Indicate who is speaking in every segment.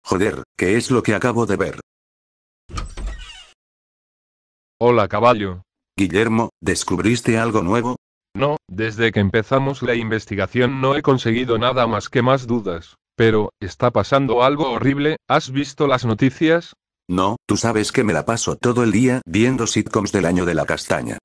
Speaker 1: Joder, ¿qué es lo que acabo de ver?
Speaker 2: Hola, caballo.
Speaker 1: Guillermo, ¿descubriste algo nuevo?
Speaker 2: No, desde que empezamos la investigación no he conseguido nada más que más dudas. Pero, está pasando algo horrible, ¿has visto las noticias?
Speaker 1: No, tú sabes que me la paso todo el día viendo sitcoms del año de la castaña.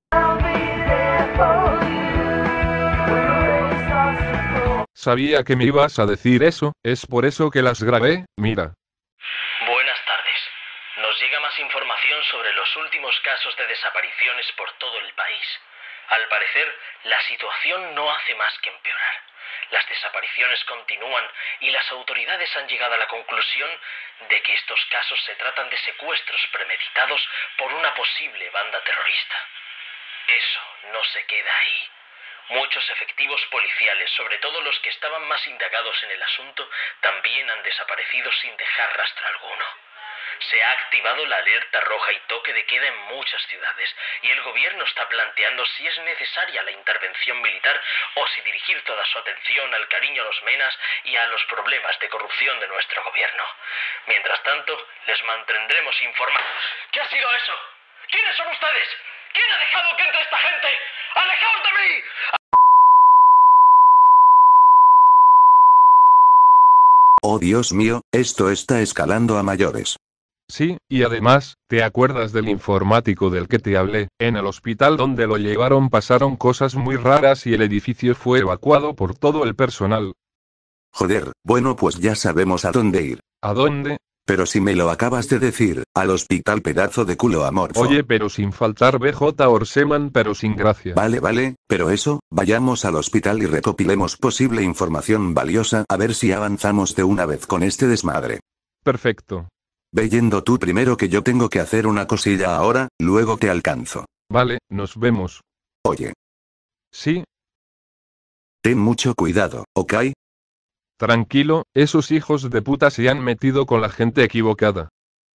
Speaker 2: Sabía que me ibas a decir eso, es por eso que las grabé, mira.
Speaker 3: Buenas tardes. Nos llega más información sobre los últimos casos de desapariciones por todo el país. Al parecer, la situación no hace más que empeorar. Las desapariciones continúan y las autoridades han llegado a la conclusión de que estos casos se tratan de secuestros premeditados por una posible banda terrorista. Eso no se queda ahí. Muchos efectivos policiales, sobre todo los que estaban más indagados en el asunto, también han desaparecido sin dejar rastro alguno. Se ha activado la alerta roja y toque de queda en muchas ciudades, y el gobierno está planteando si es necesaria la intervención militar o si dirigir toda su atención al cariño a los menas y a los problemas de corrupción de nuestro gobierno. Mientras tanto, les mantendremos informados. ¿Qué ha sido eso? ¿Quiénes son ustedes? ¿Quién ha dejado que entre esta gente? ¡Alejaos de mí!
Speaker 1: Oh Dios mío, esto está escalando a mayores.
Speaker 2: Sí, y además, ¿te acuerdas del informático del que te hablé? En el hospital donde lo llevaron pasaron cosas muy raras y el edificio fue evacuado por todo el personal.
Speaker 1: Joder, bueno pues ya sabemos a dónde ir.
Speaker 2: ¿A dónde?
Speaker 1: Pero si me lo acabas de decir, al hospital pedazo de culo amorfo.
Speaker 2: Oye, pero sin faltar BJ Orseman, pero sin gracia.
Speaker 1: Vale, pero eso, vayamos al hospital y recopilemos posible información valiosa a ver si avanzamos de una vez con este desmadre.
Speaker 2: Perfecto.
Speaker 1: Ve yendo tú primero que yo tengo que hacer una cosilla ahora, luego te alcanzo.
Speaker 2: Vale, nos vemos.
Speaker 1: Oye.
Speaker 2: Sí.
Speaker 1: Ten mucho cuidado, ¿ok?
Speaker 2: Tranquilo, esos hijos de puta se han metido con la gente equivocada.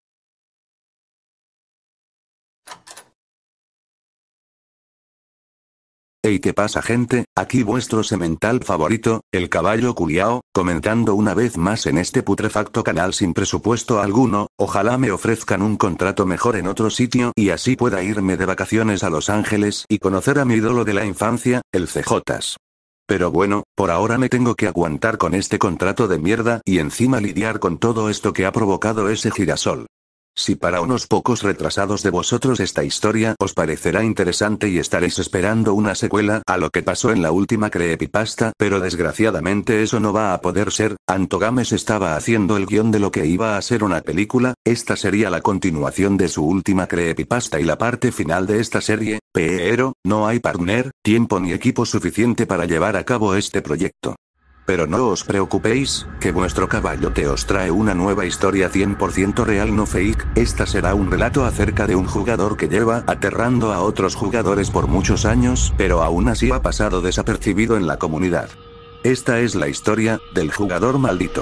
Speaker 1: Hey, ¿qué pasa gente? Aquí vuestro semental favorito, el caballo culiao, comentando una vez más en este putrefacto canal sin presupuesto alguno. Ojalá me ofrezcan un contrato mejor en otro sitio y así pueda irme de vacaciones a Los Ángeles y conocer a mi ídolo de la infancia, el CJs. Pero bueno, por ahora me tengo que aguantar con este contrato de mierda y encima lidiar con todo esto que ha provocado ese girasol. Si para unos pocos retrasados de vosotros esta historia os parecerá interesante y estaréis esperando una secuela a lo que pasó en la última creepypasta, pero desgraciadamente eso no va a poder ser. Antogames estaba haciendo el guión de lo que iba a ser una película, esta sería la continuación de su última creepypasta y la parte final de esta serie, pero no hay partner, tiempo ni equipo suficiente para llevar a cabo este proyecto. Pero no os preocupéis, que vuestro caballote os trae una nueva historia 100% real no fake, esta será un relato acerca de un jugador que lleva aterrando a otros jugadores por muchos años, pero aún así ha pasado desapercibido en la comunidad. Esta es la historia del jugador maldito.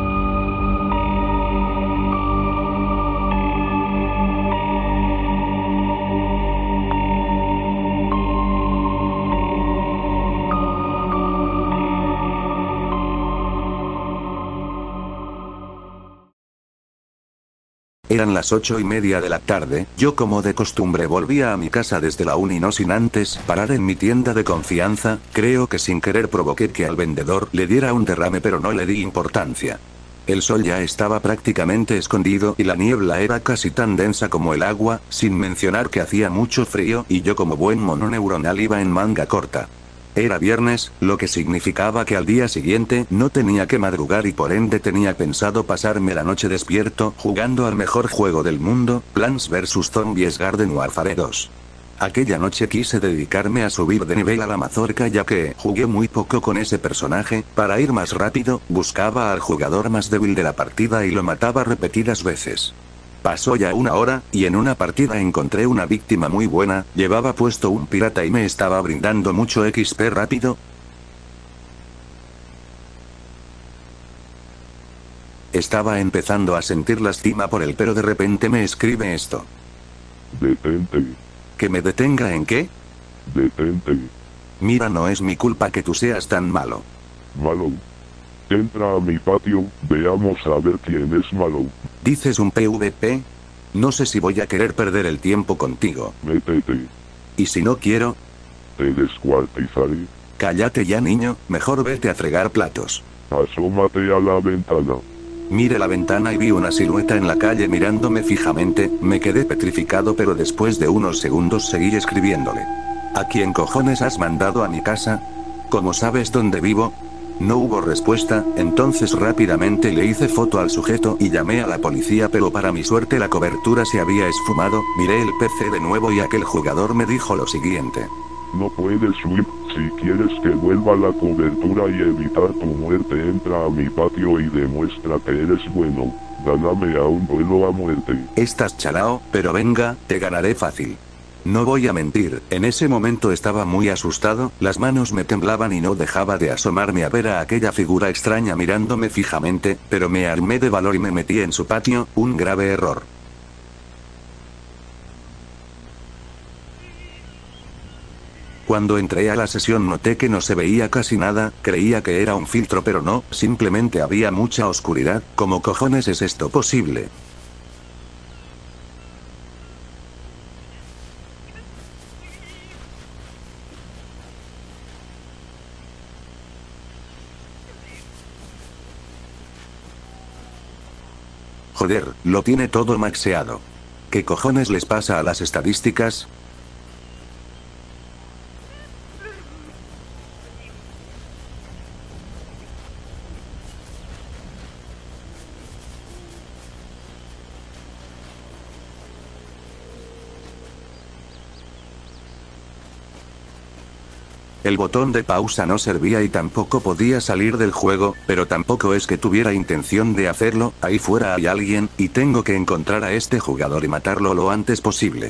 Speaker 1: Eran las 8:30 de la tarde, yo como de costumbre volvía a mi casa desde la uni no sin antes parar en mi tienda de confianza, creo que sin querer provoqué que al vendedor le diera un derrame pero no le di importancia. El sol ya estaba prácticamente escondido y la niebla era casi tan densa como el agua, sin mencionar que hacía mucho frío y yo como buen mono neuronal iba en manga corta. Era viernes, lo que significaba que al día siguiente no tenía que madrugar y por ende tenía pensado pasarme la noche despierto jugando al mejor juego del mundo, Plants vs Zombies Garden Warfare 2. Aquella noche quise dedicarme a subir de nivel a la mazorca ya que jugué muy poco con ese personaje, para ir más rápido, buscaba al jugador más débil de la partida y lo mataba repetidas veces. Pasó ya una hora, y en una partida encontré una víctima muy buena, llevaba puesto un pirata y me estaba brindando mucho XP rápido. Estaba empezando a sentir lástima por él pero de repente me escribe esto.
Speaker 4: Detente.
Speaker 1: ¿Que me detenga en qué?
Speaker 4: Detente.
Speaker 1: Mira, no es mi culpa que tú seas tan malo.
Speaker 4: Malo. Entra a mi patio, veamos a ver quién es malo.
Speaker 1: ¿Dices un PvP? No sé si voy a querer perder el tiempo contigo.
Speaker 4: Métete.
Speaker 1: ¿Y si no quiero?
Speaker 4: Te descuartizaré.
Speaker 1: Cállate ya, niño, mejor vete a fregar platos.
Speaker 4: Asómate a la ventana.
Speaker 1: Miré la ventana y vi una silueta en la calle mirándome fijamente, me quedé petrificado, pero después de unos segundos seguí escribiéndole. ¿A quién cojones has mandado a mi casa? ¿Cómo sabes dónde vivo? No hubo respuesta, entonces rápidamente le hice foto al sujeto y llamé a la policía, pero para mi suerte la cobertura se había esfumado. Miré el PC de nuevo y aquel jugador me dijo lo siguiente.
Speaker 4: No puedes huir, si quieres que vuelva la cobertura y evitar tu muerte, entra a mi patio y demuestra que eres bueno. Gáname a un duelo a muerte.
Speaker 1: Estás chalao, pero venga, te ganaré fácil. No voy a mentir, en ese momento estaba muy asustado, las manos me temblaban y no dejaba de asomarme a ver a aquella figura extraña mirándome fijamente, pero me armé de valor y me metí en su patio, un grave error. Cuando entré a la sesión noté que no se veía casi nada, creía que era un filtro pero no, simplemente había mucha oscuridad. ¿Cómo cojones es esto posible? Joder, lo tiene todo maxeado. ¿Qué cojones les pasa a las estadísticas? El botón de pausa no servía y tampoco podía salir del juego, pero tampoco es que tuviera intención de hacerlo. Ahí fuera hay alguien, y tengo que encontrar a este jugador y matarlo lo antes posible.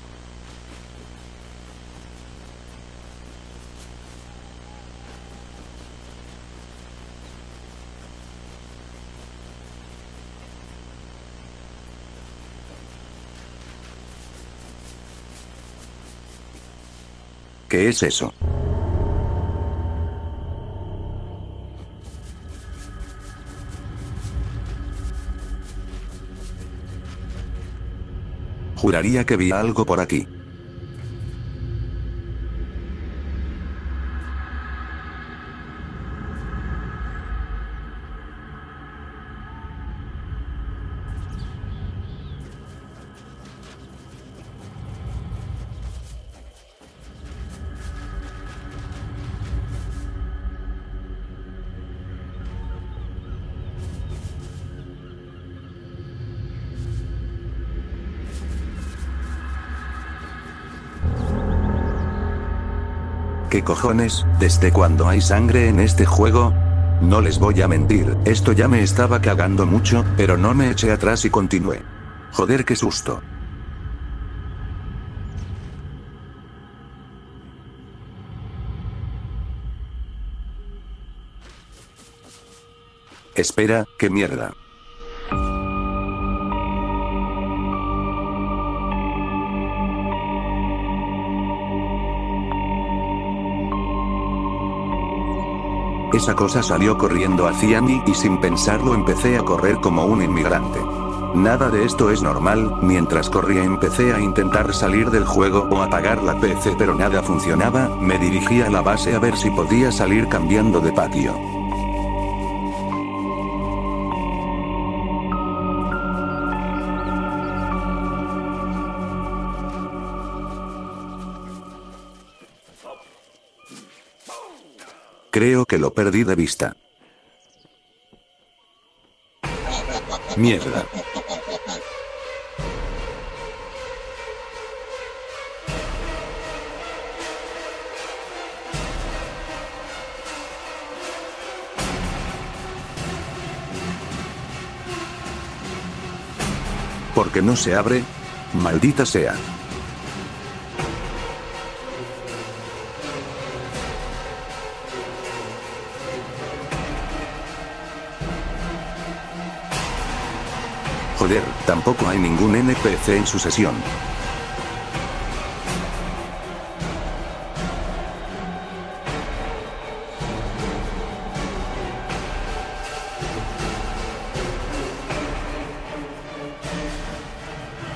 Speaker 1: ¿Qué es eso? Juraría que vi algo por aquí. ¿Qué cojones? ¿Desde cuándo hay sangre en este juego? No les voy a mentir, esto ya me estaba cagando mucho, pero no me eché atrás y continué. Joder, qué susto. Espera, ¿qué mierda? Esa cosa salió corriendo hacia mí y sin pensarlo empecé a correr como un inmigrante. Nada de esto es normal. Mientras corría empecé a intentar salir del juego o apagar la PC, pero nada funcionaba. Me dirigí a la base a ver si podía salir cambiando de patio. Creo que lo perdí de vista. Mierda. ¿Por qué no se abre? Maldita sea. Joder, tampoco hay ningún NPC en su sesión.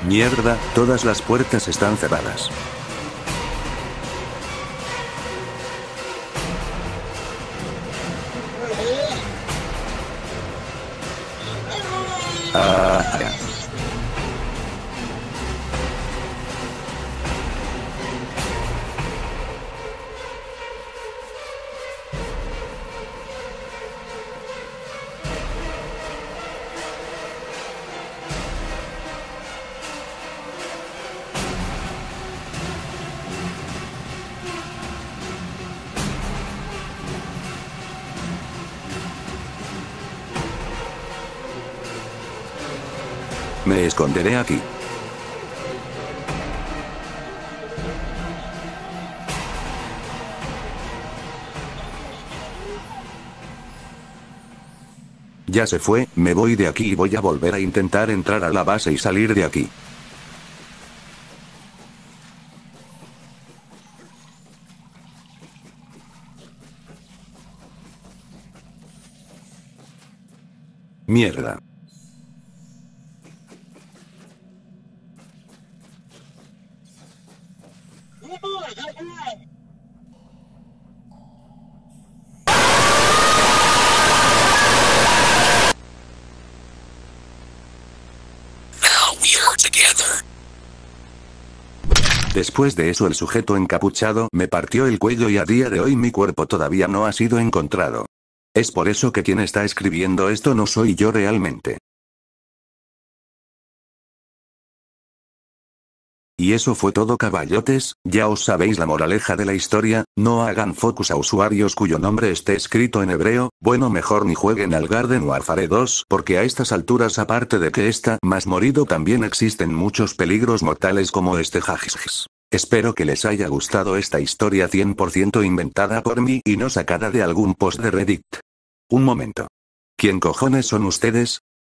Speaker 1: Mierda, todas las puertas están cerradas. Ya. Me esconderé aquí. Ya se fue, me voy de aquí y voy a volver a intentar entrar a la base y salir de aquí. Mierda. Después de eso el sujeto encapuchado me partió el cuello y a día de hoy mi cuerpo todavía no ha sido encontrado. Es por eso que quien está escribiendo esto no soy yo realmente. Y eso fue todo, caballotes, ya os sabéis la moraleja de la historia, no hagan focus a usuarios cuyo nombre esté escrito en hebreo, bueno, mejor ni jueguen al Garden Warfare 2 porque a estas alturas, aparte de que está más morido, también existen muchos peligros mortales como este jajijis. Espero que les haya gustado esta historia 100% inventada por mí y no sacada de algún post de Reddit. Un momento. ¿Quién cojones son ustedes?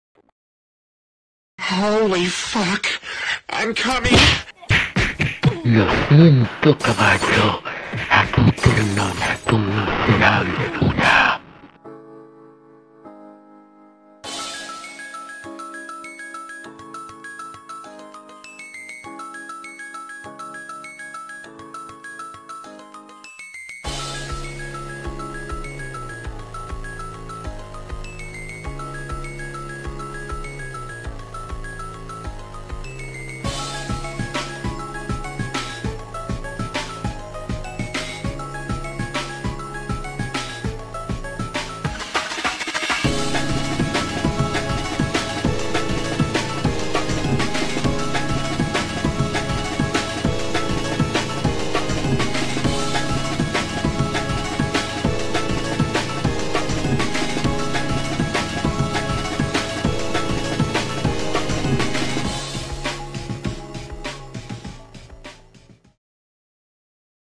Speaker 5: Holy fuck, I'm coming.
Speaker 6: Lo siento, caballo. Aquí termina tu miserable vida.